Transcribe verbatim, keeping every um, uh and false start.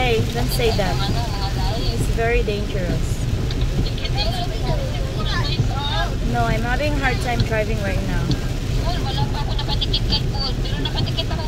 say, don't say that. It's very dangerous. No, I'm having a hard time driving right now. Wala pa ako nakatikit kay Paul, pero nakatikit ako